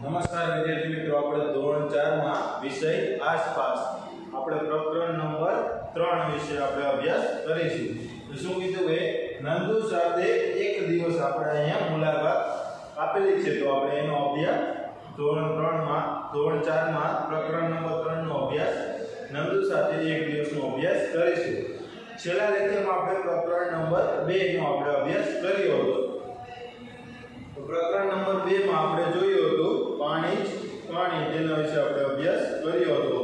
નમસ્કાર વિદ્યાર્થી મિત્રો, આપણે ધોરણ 4 માં વિષય આસપાસ આપણે પ્રકરણ નંબર 3 વિશે આપણે અભ્યાસ કરીશું. તો શું કીધું એ નંદુ સાથે એક દિવસ આપણે અહીંયા મુલાકાત આપેલી છે. તો આપણે એનો અભ્યાસ ધોરણ 4 માં પ્રકરણ નંબર 3 નો અભ્યાસ નંદુ સાથે એક દિવસનો અભ્યાસ કરીશું. છેલ્લા લેક્ચરમાં આપણે પ્રકરણ નંબર 2 નો આપણે અભ્યાસ કર્યો હતો. પ્રકરણ નંબર 2 માં આપણે જોયું હતું પાણી તેના વિશે આપણે અભ્યાસ કર્યો હતો.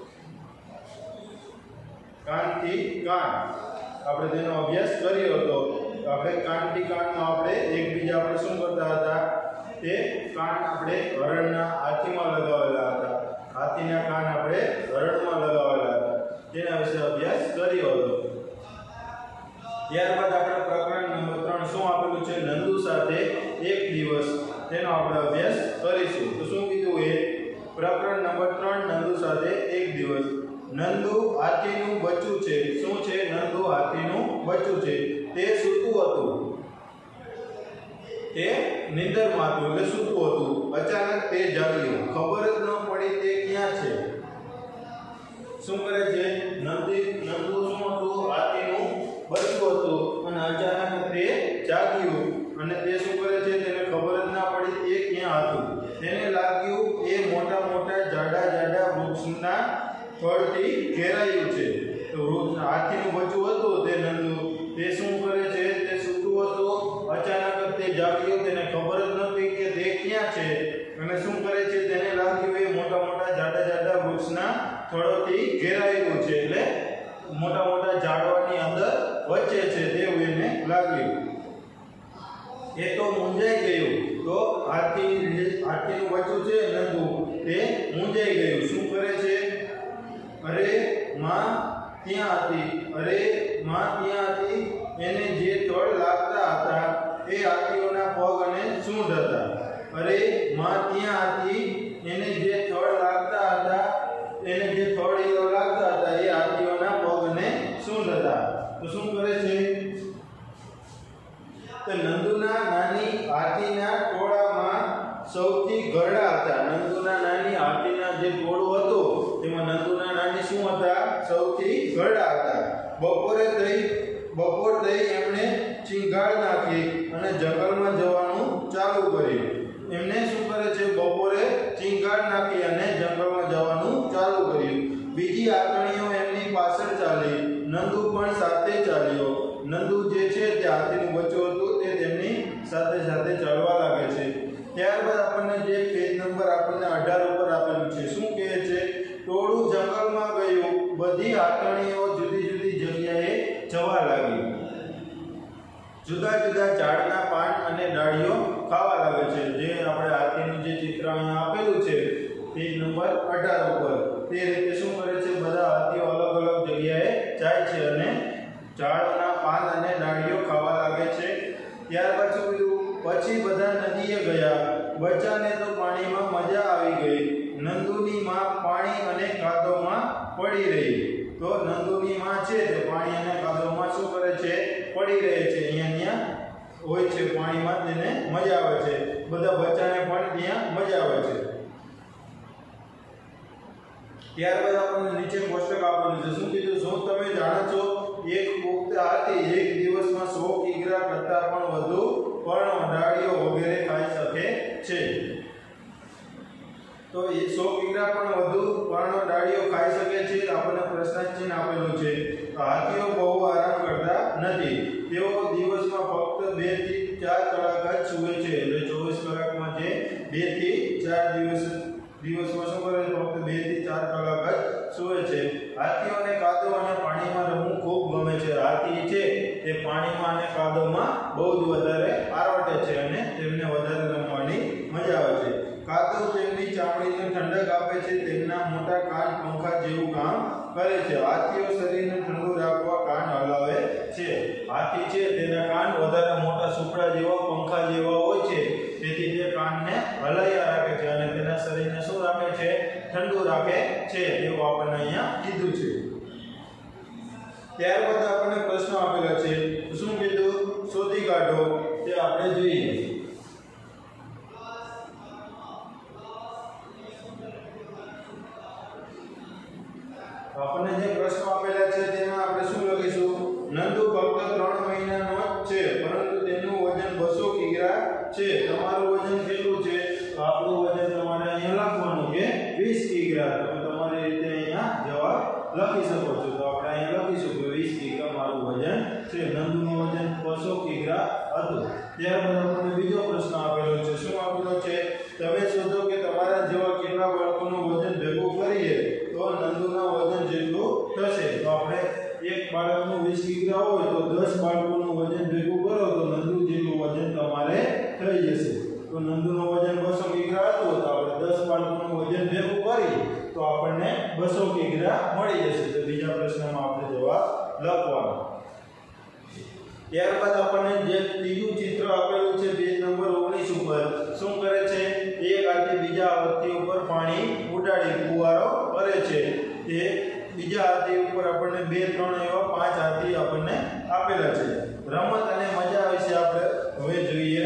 કાનથી કાન આપણે તેનો અભ્યાસ કર્યો હતો. આપણે કાનથી કાનમાં આપણે એકબીજા આપણે શું કરતા હતા, તે કાન આપણે હરણના હાથીમાં લગાવેલા હતા, હાથીના કાન આપણે હરણમાં લગાવેલા હતા, તેના વિશે અભ્યાસ કર્યો હતો. ત્યારબાદ આપણે પ્રકરણ નંબર 3 શું આપેલું છે, નંદુ સાથે એક દિવસ, તેનો આપણે અભ્યાસ કરીશું. તો શું કીધું એ પ્રકરણ નંબર 3 નંદુ સાથે એક દિવસ. નંદુ હાથીનું બચ્ચું છે. શું છે? નંદુ હાથીનું બચ્ચું છે. તે સૂતું હતું, તે નિંદરમાં હતું એટલે સૂતું હતું. અચાનક તે જાગ્યું, ખબર જ ન પડી તે ક્યાં છે. શું કરે છે? નંદુ શું હતું? હાથીનું બચ્ચું હતું અને અચાનક તે જાગ્યું અને તે શું કરે છે? તેને ખબર જ ના પડી તે ક્યાં હતું. તેને લાગ્યું એ મોટા મોટા જાડા વૃક્ષના થડથી ઘેરાયું છે. તો વૃક્ષના હાથીનું બચ્ચું હતું તે નંદુ, તે શું કરે છે? તે સૂતું હતું, અચાનક તે જાગ્યો, તેને ખબર જ નહોતી કે તે ક્યાં છે અને શું કરે છે? તેને લાગ્યું એ મોટા જાડા વૃક્ષના થડોથી ઘેરાયેલું છે, એટલે મોટા ઝાડવાની અંદર વચ્ચે છે તેવું એને લાગ્યું. એ તો મૂંઝાઈ ગયું. તો હાથીનું બચ્ચું છે નંદુ, તે મૂંઝાઈ ગયું. શું કરે છે? અરે માં ત્યાં હતી, એને જે થડ લાગતા હતા એ હાથીઓના પગ અને સૂંઢ હતા. અરે માં ત્યાં હતી, એને જે થડ લાગતા હતા એ હાથીઓના પગ અને સૂંઢ હતા. તો શું કરે છે? તો નંદુના નાની હાથીના ટોળામાં સૌથી ઘરડા હતા. નંદુના નાની હાથીના જે ટોળું હતું તેમાં નંદુના નાની શું હતા? સૌથી ઘરડા હતા. બપોર થઈ એમણે ચીંગાળ નાખી અને જંગલમાં જવાનું ચાલુ કર્યું. એમને શું કરે છે? બપોરે ચીંગાળ નાખી અને જંગલમાં જવાનું ચાલુ કર્યું. બીજી આંગણીઓ એમની પાછળ ચાલી, નંદુ પણ સાથે ચાલ્યો. નંદુ જે છે તે હાથીનું બચ્ચું હતું, તે તેમની સાથે ચાલવા લાગે છે. ત્યારબાદ આપણને જે પેજ નંબર આપણને 18 ઉપર આપેલું છે, શું કહે છે? ટોળું જંગલમાં ગયું, બધી આંગણીઓ જુદી જગ્યાએ જવા લાગી. જુદા ઝાડના પાન અને ડાળીઓ ખાવા લાગે છે. જે આપણે હાથીનું જે ચિત્ર અહીંયા આપેલું છે પેજ નંબર 18 ઉપર, તે રીતે શું કરે છે? બધા હાથીઓ અલગ જગ્યાએ જાય છે અને ઝાડના પાન અને ડાળીઓ ખાવા લાગે છે. ત્યારબાદ શું કીધું? પછી બધા નદીએ ગયા. બચ્ચાને તો પાણીમાં મજા આવી ગઈ. નંદુની માં પાણી અને કાદવમાં પડી રહી. તો નંદુની માં છે તે પાણી અને કાદવમાં શું કરે છે? પડી રહે છે. અહીંયા હોય છે પાણીમાં, તેને મજા આવે છે. બધા બચ્ચાને પણ ત્યાં મજા આવે છે. ત્યારબાદ આપણને નીચે કોષ્ટક આપેલું છે. શું કીધું? શું તમે જાણો છો એક પુખ્ત હાથી એક દિવસમાં 100 કિગ્રા કરતા પણ વધુ પર્ણો, ડાળીઓ વગેરે ખાઈ શકે છે. તો એ 100 કિગ્રા પણ વધુ પર્ણો, ડાળીઓ ખાઈ શકે છે. આપણને પ્રશ્ન ચિહ્ન આપેલું છે. હાથીઓ બહુ આરામ કરતા નથી. તેઓ દિવસમાં ફક્ત 2 થી 4 કલાક જ સૂવે છે. એટલે 24 કલાકમાં જે 2 થી 4 દિવસમાં શું કરે? ફક્ત 2 થી 4 કલાક જ સૂવે છે. હાથીઓને કાદવ અને પાણીમાં રમવું ખૂબ ગમે છે. હાથી છે તે પાણીમાં અને કાદવમાં બહુ જ વધારે આરવટે છે અને તેમને વધારે રમવાની મજા આવે છે. કાદવ તેમની ચામડીને ઠંડક આપે છે. તેમના મોટા કાન પંખા જેવું કામ કરે છે. હાથીઓ શરીરને ઠંડુ રાખવા કાન હલાવે છે. હાથી છે તેના કાન વધારે મોટા સુપડા જેવા, પંખા જેવા હોય છે. તેથી તે કાનને હલાયા રાખે છે અને તેના શરીરને શું રાખે છે? ઠંડુ રાખે છે. એવું આપણને અહીંયા કીધું છે. ત્યારબાદ આપણને પ્રશ્ન આપેલા છે. શું કીધું? શોધી કાઢો. તે આપણે જોઈએ. હતું. ત્યારબાદ આપણને બીજો પ્રશ્ન આપેલો છે. શું આપેલો છે? તમે શોધો કે તમારા જેવા કેટલા બાળકોનું વજન ભેગું કરીએ તો નંદુના વજન જેટલું થશે. તો આપણે એક બાળકનું 20 કિગ્રા હોય તો 10 બાળકોનું વજન ભેગું કરો તો નંદુ જેટલું વજન તમારે થઈ જશે. તો નંદુનું વજન 200 કિગ્રા હતું તો આપણે 10 બાળકોનું વજન ભેગું કરી તો આપણને 200 કિગ્રા મળી જશે. તો બીજા પ્રશ્નમાં આપણે જવાબ લખવાનો. ત્યારબાદ આપણને જે ત્રીજું ચિત્ર આપેલું છે પેજ નંબર 19 ઉપર શું કરે છે? એક હાથી બીજા હાથી ઉપર પાણી ઉડાડી ફુવારો કરે છે. તે બીજા હાથી ઉપર આપણને 2 3 એવા 5 હાથી આપણને આપેલા છે. રમત અને મજા વિશે આપણે હવે જોઈએ.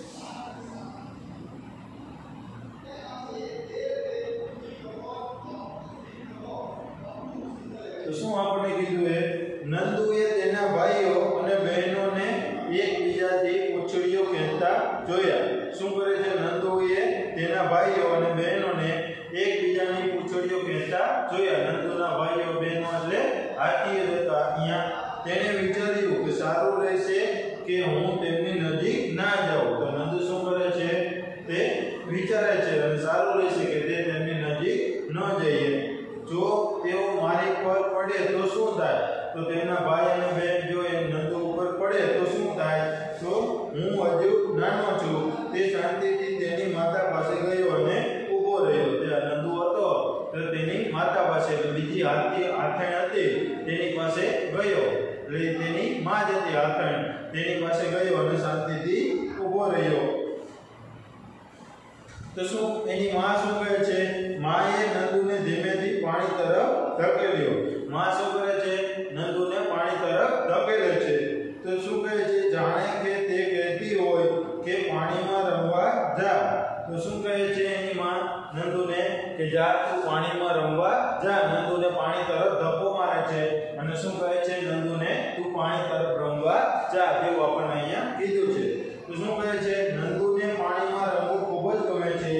તો શું આપણને કીધું છે? નંદુએ તેના ભાઈઓ અને બહેનોને એકબીજાથી પૂંછડીઓ ખેંચતા જોયા. શું કરે છે? નંદુએ તેના ભાઈઓ અને બહેનોને એકબીજાની પૂંછડીઓ ખેંચતા જોયા. નંદુના ભાઈઓ બહેનો એટલે હાથીઓ હતા. અહીંયા તેણે વિચાર્યું કે સારું રહેશે કે હું તેમની નજીક ના જાઉં. તો નંદુ શું કરે છે? તે વિચારે છે અને સારું રહેશે કે તે તેમની નજીક ન જઈએ. જો તેઓ મારી પર પડે તો શું થાય? તો તેના ભાઈ અને બહેન જો એ નંદુ ઉપર પડે તો શું થાય? તો હું હજુ નાનો છું. તે શાંતિથી તેની માતા પાસે ગયો અને ઊભો રહ્યો. તે નંદુ હતો તો તેની માતા પાસે બીજી આથણ હતી તેની પાસે ગયો. એટલે તેની માં જ હતી આથણ. તેની પાસે ગયો અને શાંતિથી ઊભો રહ્યો. તો શું એની માં શું કહે છે? માએ નંદુને ધીમેથી પાણી તરફ ધકેલ્યો. માં શું કરે છે? નંદુને પાણી તરફ ધકેલે છે. તો શું કહે છે? જાણે કે તે કહેતી હોય કે પાણીમાં રમવા જા. તો શું કહે છે એની માં નંદુને કે જા તું પાણીમાં રમવા જા. નંદુને પાણી તરફ ધક્કો મારે છે અને શું કહે છે? નંદુને તું પાણી તરફ રમવા જા. તેવું આપણને અહીંયા કીધું છે. તો શું કહે છે? નંદુને પાણીમાં રમવું ખૂબ જ ગમે છે.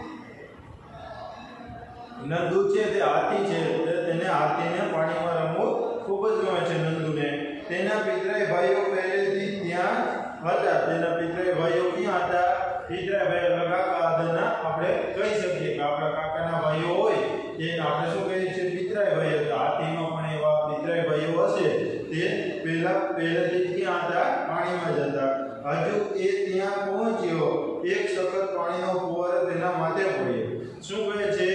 નંદુ છે તે હાથી છે એટલે તેને હાથીને પાણીમાં રમવું ખૂબ જ ગમે છે નંદુને. તેના પિતરાઈ ભાઈઓ પહેલેથી ત્યાં હતા. તેના પિતરાઈ ભાઈઓ ક્યાં હતા? પિતરાઈ ભાઈઓ કાકા આદરના આપણે કહી શકીએ કે આપણા કાકાના ભાઈઓ હોય તેને આપણે શું કહીએ છીએ? પિતરાઈ ભાઈઓ. હાથીમાં પણ એવા પિતરાઈ ભાઈઓ હશે તે પહેલેથી ક્યાં હતા? પાણીમાં જ હતા. હજુ એ ત્યાં પહોંચ્યો એક સખત પાણીનો ફુવારો તેના માથે પડ્યો. શું કહે છે?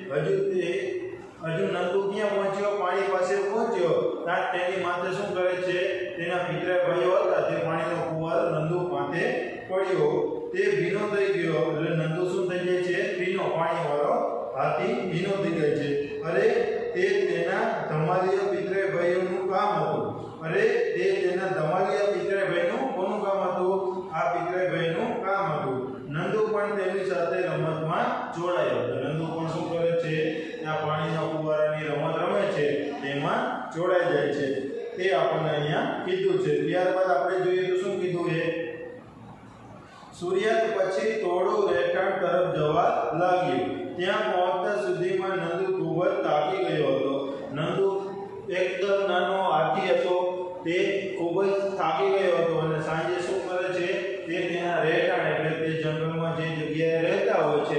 હજુ નંદુ ક્યાં પહોંચ્યો? પાણી પાસે પહોંચ્યો. ત્યાં તેની માથે શું કરે છે? તેના પિતરાઈ ભાઈઓ હતા તે પાણીનો ફુવારો નંદુ માથે પડ્યો. તે ભીનો થઈ ગયો. એટલે નંદુ શું થઈ જાય છે? ભીનો. પાણીવાળો હાથી ભીનો થઈ જાય છે. અરે તે તેના ધમાલિયા પિતરાઈ ભાઈઓનું કામ હતું. અરે તે તેના ધમાલિયા પિતરાઈ ભાઈનું કોનું કામ હતું? આ પિતરાઈ ભાઈનું કામ હતું. નંદુ પણ તેની સાથે રમતમાં જોડાયો. નંદુ પણ શું કરે છે? આ પાણીના ફુવારાની રમત રમે છે તેમાં જોડાઈ જાય છે. તે આપણને અહીંયા કીધું છે. ત્યારબાદ આપણે જોઈએ તો શું કીધું છે? સૂર્યાસ્ત પછી ટોળું રહેઠાણ તરફ જવા લાગ્યું. ત્યાં પહોંચતા સુધીમાં નંદુ ખૂબ જ થાકી ગયો હતો. નંદુ એકદમ નાનો હાથી હતો. તે ખૂબ જ થાકી ગયો હતો અને સાંજે શું કરે છે? તે તેના રહેઠાણ એટલે તે જંગલમાં જે જગ્યાએ રહેતા હોય છે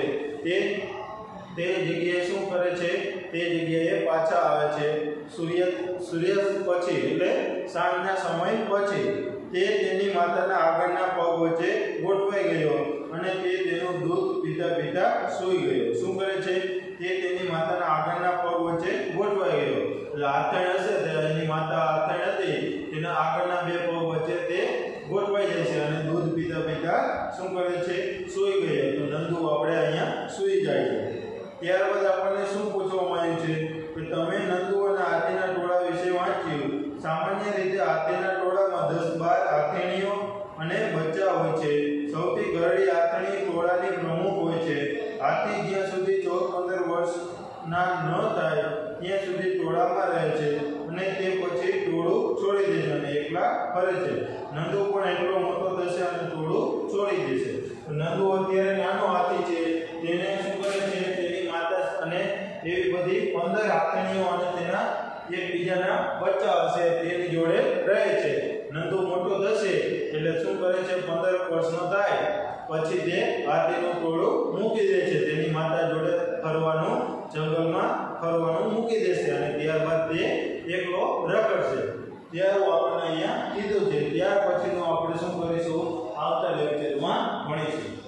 તે જગ્યાએ શું કરે છે? તે જગ્યાએ પાછા આવે છે. સૂર્યાસ્ત પછી એટલે સાંજના સમય પછી તે તેની માતાના આગળના પગ વચ્ચે ગોઠવાઈ ગયો અને તે તેનું દૂધ પીતા પીતા સૂઈ ગયો. શું કરે છે? તે તેની માતાના આગળના પગ વચ્ચે ગોઠવાઈ ગયો. એટલે આથણ હશે તે એની માતા આથણ હતી તેના આગળના બે પગ વચ્ચે તે ગોઠવાઈ જાય છે અને દૂધ પીતા પીતા શું કરે છે? સૂઈ ગયો. તો નંદુ આપણે અહીંયા સૂઈ જાય છે. ત્યારબાદ આપણને શું પૂછવામાં આવ્યું છે કે તમે નંદુ અને હાથીના ટોળા વિશે વાંચ્યું. સામાન્ય રીતે હાથીના ટોળામાં 10-12 હાથીણીઓ અને બચ્ચા હોય છે. સૌથી ઘરડી હાથીણી ટોળાની પ્રમુખ હોય છે. હાથી જ્યાં સુધી 14-15 વર્ષના ન થાય ત્યાં સુધી ટોળામાં રહે છે અને તે પછી ટોળું છોડી દે છે અને એકલા ફરે છે. નંદુ પણ એટલો મોટો થશે અને ટોળું છોડી દેશે. નંદુ અત્યારે નાનો હાથી છે. તેને શું કરે છે? તેની માતા અને એવી બધી 15 હાથીણીઓ અને તેના એકબીજાના બચ્ચા હશે તેની જોડે રહે છે. નંદુ મોટો થશે એટલે શું શું કરે છે 15 વર્ષનો થાય પછી તે હાથીનું ટોળું મૂકી દે છે, તેની માતા જોડે ફરવાનું, જંગલમાં ફરવાનું મૂકી દેશે અને ત્યારબાદ તે એકલો રખડશે. ત્યારું આપણને અહીંયા કીધું છે. ત્યાર પછીનું આપણે શું કરીશું આવતા લેક્ચરમાં ભણીશું.